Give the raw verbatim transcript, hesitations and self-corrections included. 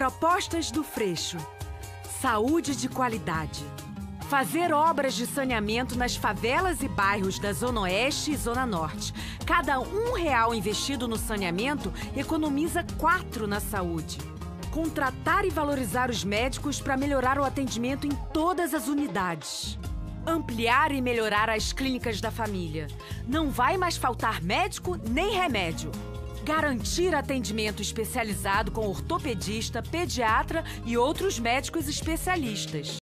Propostas do Freixo. Saúde de qualidade. Fazer obras de saneamento nas favelas e bairros da Zona Oeste e Zona Norte. Cada um real investido no saneamento economiza quatro na saúde. Contratar e valorizar os médicos para melhorar o atendimento em todas as unidades. Ampliar e melhorar as clínicas da família. Não vai mais faltar médico nem remédio. Garantir atendimento especializado com ortopedista, pediatra e outros médicos especialistas.